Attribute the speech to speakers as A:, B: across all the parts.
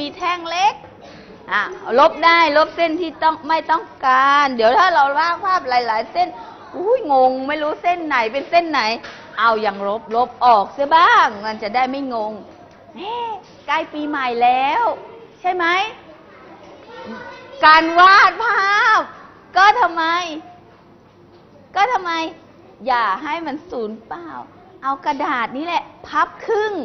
A: มีแท่งเล็กลบได้ลบเส้นที่ไม่ต้องการเดี๋ยวถ้าเราวาดภาพหลายๆเส้นงงไม่รู้เส้นไหนเป็นเส้นไหนเอาอย่างลบออกเสียบ้างมันจะได้ไม่งงใกล้ปีใหม่แล้วใช่ไหมการวาดภาพก็ทำไมอย่าให้มันสูญเปล่าเอากระดาษนี้แหละพับครึ่ง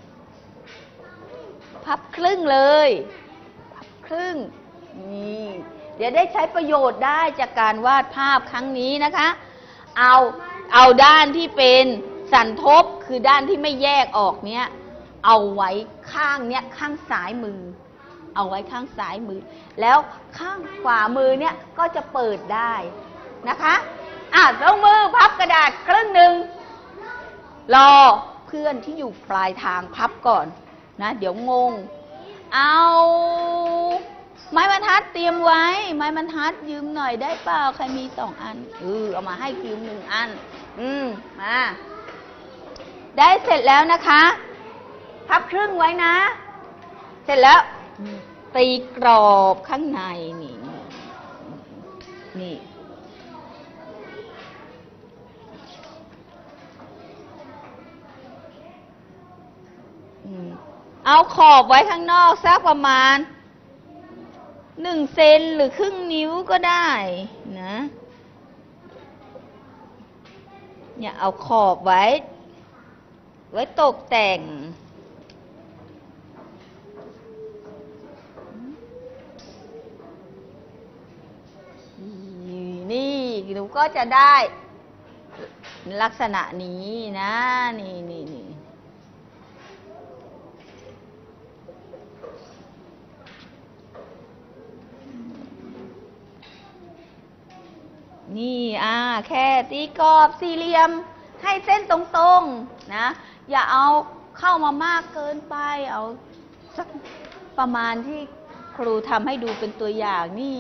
A: เลยพับครึ่งนี่เดี๋ยวได้ใช้ประโยชน์ได้จากการวาดภาพครั้งนี้นะคะเอาด้านที่เป็นสันทบคือด้านที่ไม่แยกออกเนี้ยเอาไว้ข้างเนี้ยข้างซ้ายมือเอาไว้ข้างซ้ายมือแล้วข้างขวามือเนี้ยก็จะเปิดได้นะคะลงมือพับกระดาษครึ่งหนึ่งรอเพื่อนที่อยู่ปลายทางพับก่อนนะเดี๋ยวงงเอาไม้บรรทัดเตรียมไว้ไม้บรรทัดยืมหน่อยได้เปล่าใครมี2 อันเอามาให้ยืม1 อันมาได้เสร็จแล้วนะคะพับครึ่งไว้นะเสร็จแล้วตีกรอบข้างในนี่เอาขอบไว้ข้างนอกสักประมาณ1 เซนหรือครึ่งนิ้วก็ได้นะเนี่ยเอาขอบไว้ตกแต่งนี่หนูก็จะได้ลักษณะนี้นะนี่แค่ตีกรอบสี่เหลี่ยมให้เส้นตรงๆนะอย่าเอาเข้ามามากเกินไปเอาสักประมาณที่ครูทำให้ดูเป็นตัวอย่างนี่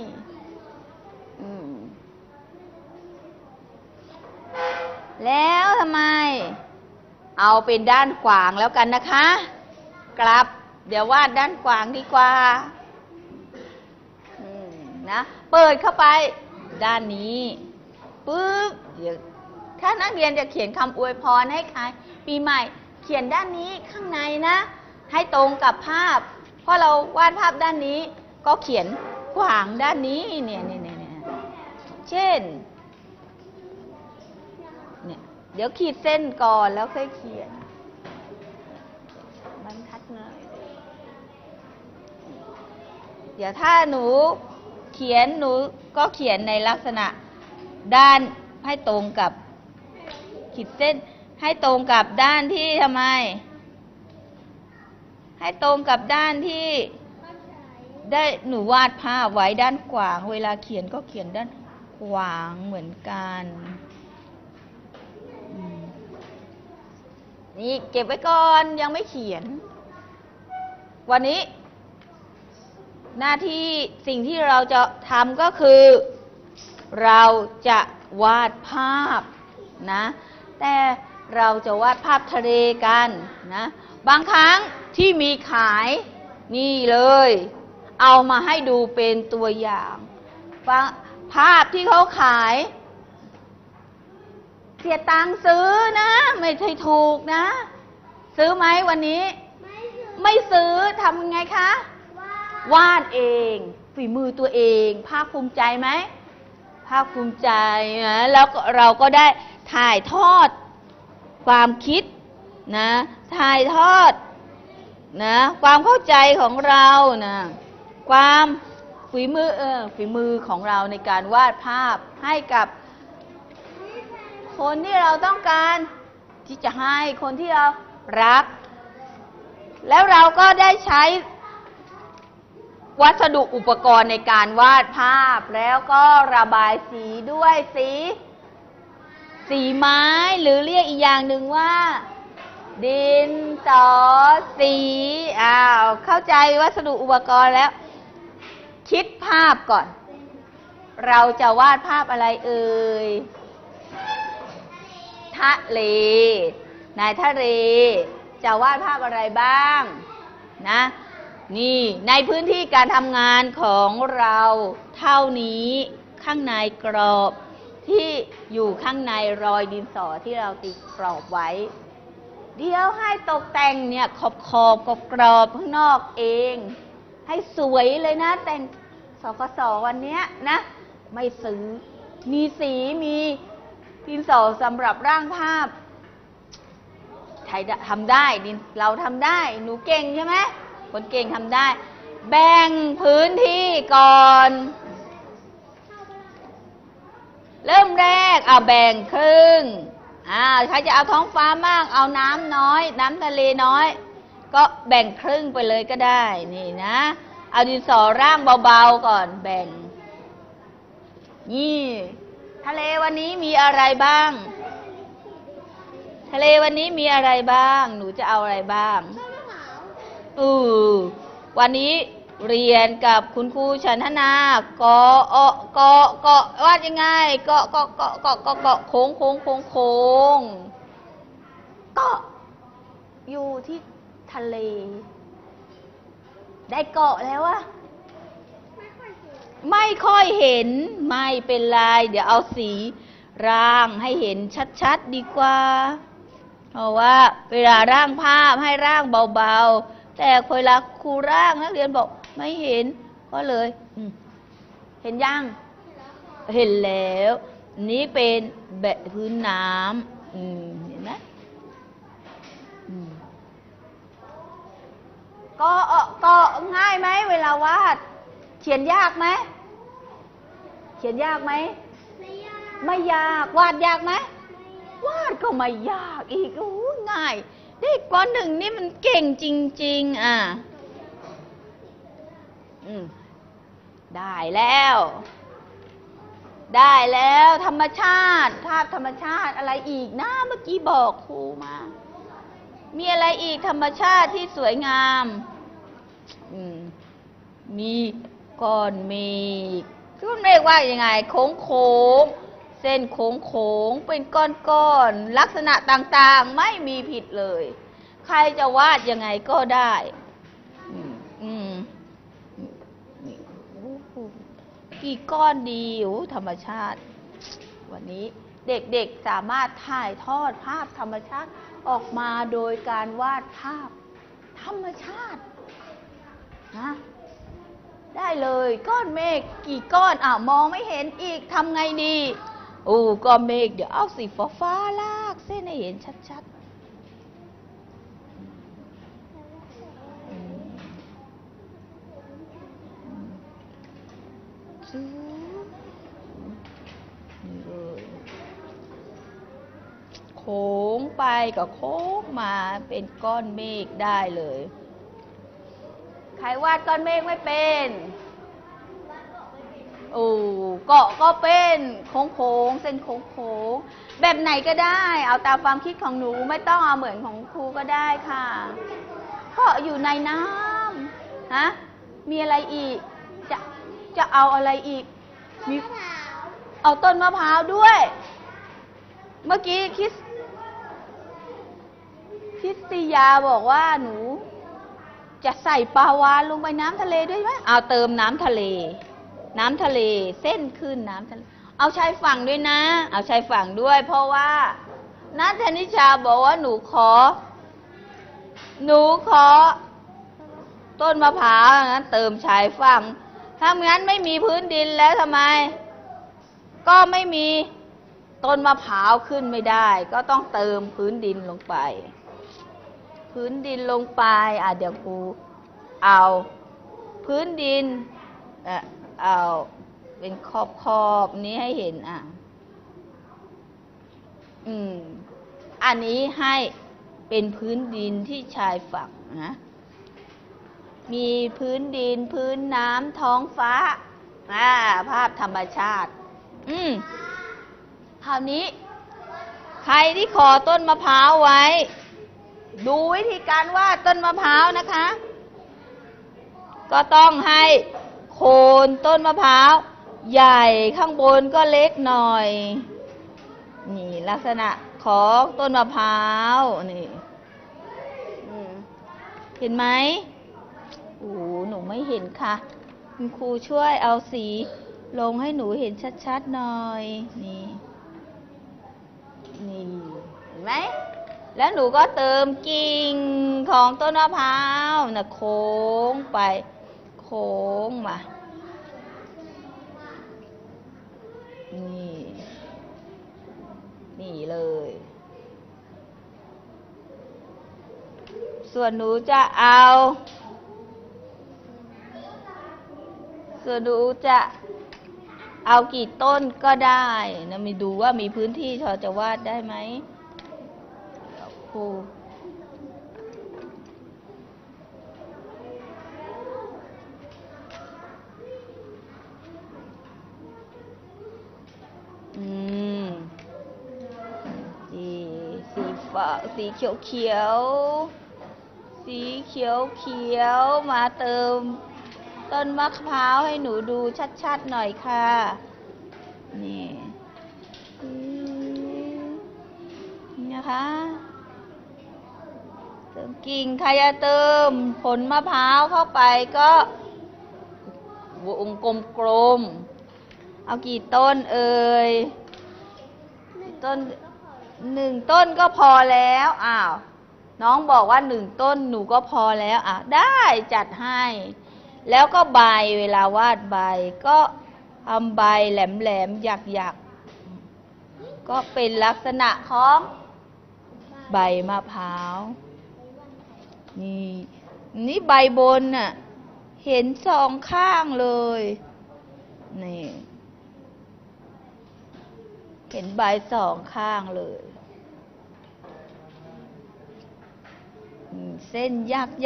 A: แล้วทำไมเอาเป็นด้านขวางแล้วกันนะคะกลับเดี๋ยววาดด้านขวางดีกว่านะเปิดเข้าไปด้านนี้ปึ๊บเดี๋ยวถ้านักเรียนจะเขียนคำอวยพรให้ใครปีใหม่เขียนด้านนี้ข้างในนะให้ตรงกับภาพเพราะเราวาดภาพด้านนี้ก็เขียนขวางด้านนี้เนี่ยเช่นเนี่ยเดี๋ยวขีดเส้นก่อนแล้วค่อยเขียนบรรทัดหน่อยเดี๋ยวถ้าหนูเขียนหนูก็เขียนในลักษณะด้านให้ตรงกับขีดเส้นให้ตรงกับด้านที่ทำไมให้ตรงกับด้านที่ได้หนูวาดภาพไว้ด้านขวางเวลาเขียนก็เขียนด้านขวางเหมือนกันนี่เก็บไว้ก่อนยังไม่เขียนวันนี้หน้าที่สิ่งที่เราจะทำก็คือเราจะวาดภาพนะแต่เราจะวาดภาพทะเลกันนะบางครั้งที่มีขายนี่เลยเอามาให้ดูเป็นตัวอย่างภาพที่เขาขายเสียตังค์ซื้อนะไม่ใช่ถูกนะซื้อไหมวันนี้ไม่ซื้อทำยังไงคะวาดเองฝีมือตัวเองภาคภูมิใจไหมภาคภูมิใจนะแล้วเราก็ได้ถ่ายทอดความคิดนะถ่ายทอดนะความเข้าใจของเรานะความฝีมือของเราในการวาดภาพให้กับคนที่เราต้องการที่จะให้คนที่เรารักแล้วเราก็ได้ใช้วัสดุอุปกรณ์ในการวาดภาพแล้วก็ระบายสีด้วยสีไม้หรือเรียกอีกอย่างหนึ่งว่าดินสอสีเข้าใจวัสดุอุปกรณ์แล้วคิดภาพก่อนเราจะวาดภาพอะไรเอ่ยทะเลในทะเลจะวาดภาพอะไรบ้างนะนี่ในพื้นที่การทำงานของเราเท่านี้ข้างในกรอบที่อยู่ข้างในรอยดินสอที่เราติดกรอบไว้เดี๋ยวให้ตกแต่งเนี่ยขอบกรอบข้างนอกเองให้สวยเลยนะแต่งสกสวันนี้นะไม่ซื้อมีสีมีดินสอสำหรับร่างภาพใช้ทำได้เราทำได้หนูเก่งใช่ไหมคนเก่งทำได้แบ่งพื้นที่ก่อนเริ่มแรกเอาแบ่งครึ่งใครจะเอาท้องฟ้ามากเอาน้ำน้อยน้ำทะเลน้อยก็แบ่งครึ่งไปเลยก็ได้นี่นะเอาดินสอร่างเบาๆก่อนแบ่งนี่ทะเลวันนี้มีอะไรบ้างทะเลวันนี้มีอะไรบ้างหนูจะเอาอะไรบ้างวันนี้เรียนกับคุณครูฉันทนาเกาะวาดยังไงเกาะโค้งเกาะอยู่ที่ทะเลได้เกาะแล้วอะไม่ค่อยเห็นไม่เป็นไรเดี๋ยวเอาสีร่างให้เห็นชัดๆดีกว่าเพราะว่าเวลาร่างภาพให้ร่างเบาๆแต่เวลาครูร่างนักเรียนบอกไม่เห็นก็เลยเห็นยังเห็นแล้วนี้เป็นแบบพื้นน้ำเห็นไหมก็ง่ายไหมเวลาวาดเขียนยากไหมไม่ยากวาดยากไหมวาดก็ไม่ยากอีกง่ายเด็กป.1นี่มันเก่งจริงๆได้แล้วธรรมชาติภาพธรรมชาติอะไรอีกนะเมื่อกี้บอกครูมามีอะไรอีกธรรมชาติที่สวยงามมีก้อนเมฆว่ายังไงโค้งเส้นโค้งเป็นก้อนลักษณะต่างๆไม่มีผิดเลยใครจะวาดยังไงก็ได้กี่ก้อนดีธรรมชาติวันนี้เด็กๆสามารถถ่ายทอดภาพธรรมชาติออกมาโดยการวาดภาพธรรมชาตินะได้เลยก้อนเมฆกี่ก้อนมองไม่เห็นอีกทำไงดีก้อนเมฆเดี๋ยวเอาสีฟ้าลากเส้นให้เห็นชัดๆโค้งไปก็โค้งมาเป็นก้อนเมฆได้เลยใครวาดก้อนเมฆไม่เป็นเกาะก็เป็นโค้งเส้นโค้งแบบไหนก็ได้เอาตามความคิดของหนูไม่ต้องเอาเหมือนของครูก็ได้ค่ะเกาะอยู่ในน้ำมีอะไรอีกจะเอาอะไรอีกมีเอาต้นมะพร้าวด้วยเมื่อกี้คริสติยาบอกว่าหนูจะใส่ปลาวาฬลงไปน้ำทะเลด้วยไหมเอาเติมน้ำทะเลเส้นขึ้นน้ำทะเลเอาชายฝั่งด้วยนะเอาชายฝั่งด้วยเพราะว่านัทนิชาบอกว่าหนูขอต้นมะพร้าวงั้นเติมชายฝั่งถ้างั้นไม่มีพื้นดินแล้วทำไมก็ไม่มีต้นมะพร้าวขึ้นไม่ได้ก็ต้องเติมพื้นดินลงไปเดี๋ยวครูเอาพื้นดินเอาเป็นขอบนี้ให้เห็นอันนี้ให้เป็นพื้นดินที่ชายฝั่งนะมีพื้นดินพื้นน้ำท้องฟ้าภาพธรรมชาติคราวนี้ใครที่ขอต้นมะพร้าวไว้ดูวิธีการวาดต้นมะพร้าวนะคะก็ต้องให้โคนต้นมะพร้าวใหญ่ข้างบนก็เล็กหน่อยนี่ลักษณะของต้นมะพร้าวนี่เห็นไหมโอ้หนูไม่เห็นค่ะคุณครูช่วยเอาสีลงให้หนูเห็นชัดๆหน่อยนี่นี่เห็นไหมแล้วหนูก็เติมกิ่งของต้นมะพร้าวนะโค้งไปโค้งมานี่นี่เลยส่วนหนูจะเอากี่ต้นก็ได้นะไม่ดูว่ามีพื้นที่พอจะวาดได้ไหมครูสีฟ้าสีเขียวเขียวสีเขียวเขียวมาเติมต้นมะพร้าวให้หนูดูชัดๆหน่อยค่ะนี่นะคะเติมกิ่งใครจะเติมผลมะพร้าวเข้าไปก็วงกลมๆเอากี่ต้นเอ่ยต้น1 ต้นก็พอแล้วอ้าวน้องบอกว่า1 ต้นหนูก็พอแล้วได้จัดให้แล้วก็ใบเวลาวาดใบก็ทำใบแหลมๆหยักๆก็เป็นลักษณะของใบมะพร้าวนี่ใบบนน่ะเห็น2 ข้างเลยนี่เห็นใบ2 ข้างเลยเส้นยัก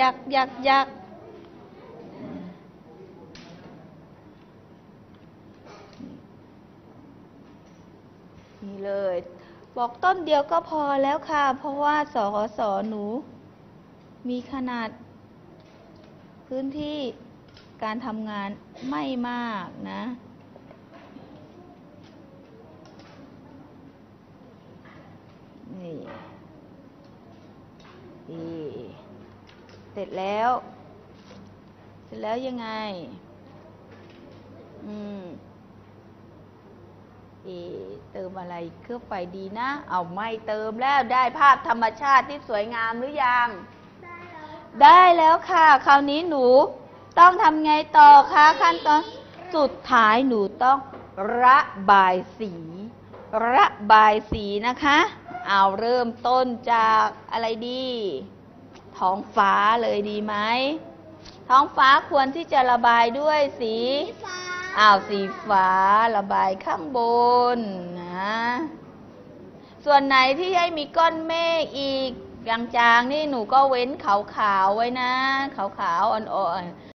A: นี่เลยบอกต้นเดียวก็พอแล้วค่ะเพราะว่าสสหนูมีขนาดพื้นที่การทำงานไม่มากนะนี่เสร็จแล้วยังไงเติมอะไรเครื่องไฟดีนะเอาไม่เติมแล้วได้ภาพธรรมชาติที่สวยงามหรือยังได้แล้วค่ะคราวนี้หนูต้องทำไงต่อคะขั้นตอนสุดท้ายหนูต้องระบายสีนะคะเอาเริ่มต้นจากอะไรดีท้องฟ้าเลยดีไหมท้องฟ้าควรที่จะระบายด้วยสีสีฟ้าระบายข้างบนนะส่วนไหนที่ให้มีก้อนเมฆอีกจางๆนี่หนูก็เว้นขาวๆไว้นะขาวๆอ่อนๆ